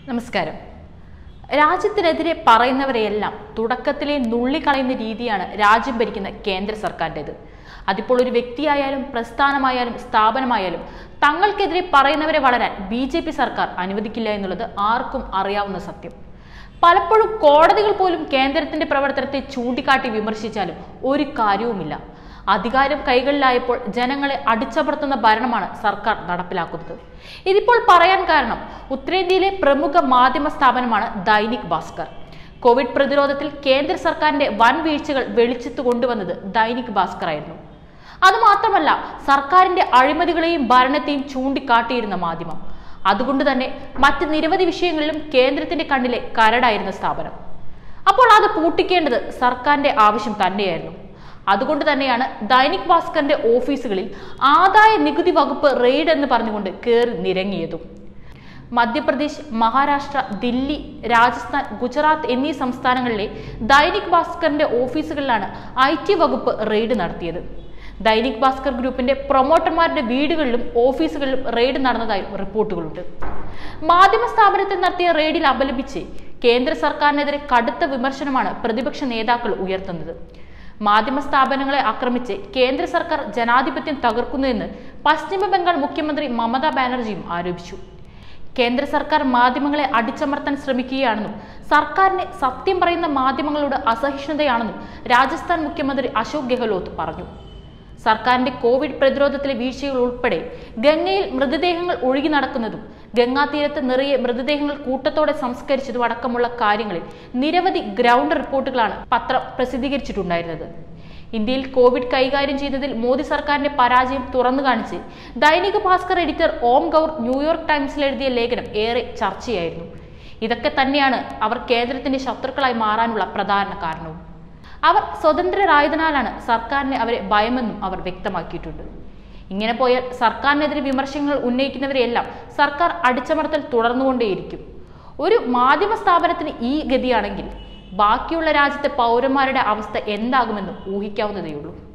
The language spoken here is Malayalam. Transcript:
നമസ്കാരം. രാജ്യത്തിനെതിരെ പറയുന്നവരെയെല്ലാം തുടക്കത്തിലെ നുള്ളിക്കളയുന്ന രീതിയാണ് രാജ്യം ഭരിക്കുന്ന കേന്ദ്ര സർക്കാരിൻ്റെത്. അതിപ്പോൾ ഒരു വ്യക്തിയായാലും പ്രസ്ഥാനമായാലും സ്ഥാപനമായാലും തങ്ങൾക്കെതിരെ പറയുന്നവരെ വളരാൻ BJP സർക്കാർ അനുവദിക്കില്ല എന്നുള്ളത് ആർക്കും അറിയാവുന്ന സത്യം. പലപ്പോഴും കോടതികൾ പോലും കേന്ദ്രത്തിന്റെ പ്രവർത്തനത്തെ ചൂണ്ടിക്കാട്ടി വിമർശിച്ചാലും ഒരു കാര്യവുമില്ല. അധികാരം കൈകളിലായപ്പോൾ ജനങ്ങളെ അടിച്ചമർത്തുന്ന ഭരണമാണ് സർക്കാർ നടപ്പിലാക്കുന്നത്. ഇതിപ്പോൾ പറയാൻ കാരണം ഉത്തരേന്ത്യയിലെ പ്രമുഖ മാധ്യമ സ്ഥാപനമാണ് ദൈനിക് ഭാസ്കർ. കോവിഡ് പ്രതിരോധത്തിൽ കേന്ദ്ര സർക്കാരിന്റെ വൻ വീഴ്ചകൾ വെളിച്ചത്ത് കൊണ്ടുവന്നത് ദൈനിക് ഭാസ്കർ ആയിരുന്നു. അതുമാത്രമല്ല, സർക്കാരിന്റെ അഴിമതികളെയും ഭരണത്തെയും ചൂണ്ടിക്കാട്ടിയിരുന്ന മാധ്യമം. അതുകൊണ്ട് തന്നെ മറ്റ് നിരവധി വിഷയങ്ങളിലും കേന്ദ്രത്തിന്റെ കണ്ണിലെ കരടായിരുന്ന സ്ഥാപനം. അപ്പോൾ അത് പൂട്ടിക്കേണ്ടത് സർക്കാരിന്റെ ആവശ്യം തന്നെയായിരുന്നു. അതുകൊണ്ട് തന്നെയാണ് ദൈനിക് ഭാസ്കറിന്റെ ഓഫീസുകളിൽ ആദായ നികുതി വകുപ്പ് റെയ്ഡ് എന്ന് പറഞ്ഞുകൊണ്ട് കയറി നിരങ്ങിയതും. മധ്യപ്രദേശ്, മഹാരാഷ്ട്ര, ദില്ലി, രാജസ്ഥാൻ, ഗുജറാത്ത് എന്നീ സംസ്ഥാനങ്ങളിലെ ദൈനിക് ഭാസ്കറിന്റെ ഓഫീസുകളിലാണ് IT വകുപ്പ് റെയ്ഡ് നടത്തിയത്. ദൈനിക് ഭാസ്കർ ഗ്രൂപ്പിന്റെ പ്രൊമോട്ടർമാരുടെ വീടുകളിലും ഓഫീസുകളിലും റെയ്ഡ് നടന്നതായും റിപ്പോർട്ടുകളുണ്ട്. മാധ്യമ സ്ഥാപനത്തിൽ നടത്തിയ റെയ്ഡിൽ അപലപിച്ച് കേന്ദ്ര സർക്കാരിനെതിരെ കടുത്ത വിമർശനമാണ് പ്രതിപക്ഷ നേതാക്കൾ ഉയർത്തുന്നത്. മാധ്യമ സ്ഥാപനങ്ങളെ ആക്രമിച്ച് കേന്ദ്ര സർക്കാർ ജനാധിപത്യം തകർക്കുന്നുവെന്ന് പശ്ചിമ ബംഗാൾ മുഖ്യമന്ത്രി മമതാ ബാനർജിയും ആരോപിച്ചു. കേന്ദ്ര സർക്കാർ മാധ്യമങ്ങളെ അടിച്ചമർത്താൻ ശ്രമിക്കുകയാണെന്നും സർക്കാരിനെ സത്യം പറയുന്ന മാധ്യമങ്ങളോട് അസഹിഷ്ണുതയാണെന്നും രാജസ്ഥാൻ മുഖ്യമന്ത്രി അശോക് ഗെഹ്ലോട്ട് പറഞ്ഞു. സർക്കാരിന്റെ കോവിഡ് പ്രതിരോധത്തിലെ വീഴ്ചകൾ ഉൾപ്പെടെ ഗംഗയിൽ മൃതദേഹങ്ങൾ ഒഴുകി നടക്കുന്നതും ഗംഗാ തീരത്ത് നിറയെ മൃതദേഹങ്ങൾ കൂട്ടത്തോടെ സംസ്കരിച്ചതും അടക്കമുള്ള കാര്യങ്ങളിൽ നിരവധി ഗ്രൗണ്ട് റിപ്പോർട്ടുകളാണ് പത്രം പ്രസിദ്ധീകരിച്ചിട്ടുണ്ടായിരുന്നത്. ഇന്ത്യയിൽ കോവിഡ് കൈകാര്യം ചെയ്യുന്നതിൽ മോദി സർക്കാരിന്റെ പരാജയം തുറന്നു കാണിച്ച് ദൈനിക് ഭാസ്കർ എഡിറ്റർ ഓം ഗൗർ ന്യൂയോർക്ക് ടൈംസിൽ എഴുതിയ ലേഖനം ഏറെ ചർച്ചയായിരുന്നു. ഇതൊക്കെ തന്നെയാണ് അവർ കേന്ദ്രത്തിന്റെ ശത്രുക്കളായി മാറാനുള്ള പ്രധാന കാരണവും. അവർ സ്വതന്ത്രരായതിനാലാണ് സർക്കാരിനെ അവരെ ഭയമെന്നും അവർ വ്യക്തമാക്കിയിട്ടുണ്ട്. ഇങ്ങനെ പോയാൽ സർക്കാരിനെതിരെ വിമർശനങ്ങൾ ഉന്നയിക്കുന്നവരെയെല്ലാം സർക്കാർ അടിച്ചമർത്തൽ തുടർന്നുകൊണ്ടേയിരിക്കും. ഒരു മാധ്യമ സ്ഥാപനത്തിന് ഈ ഗതിയാണെങ്കിൽ ബാക്കിയുള്ള രാജ്യത്തെ പൗരന്മാരുടെ അവസ്ഥ എന്താകുമെന്ന് ഊഹിക്കാവുന്നതേയുള്ളൂ.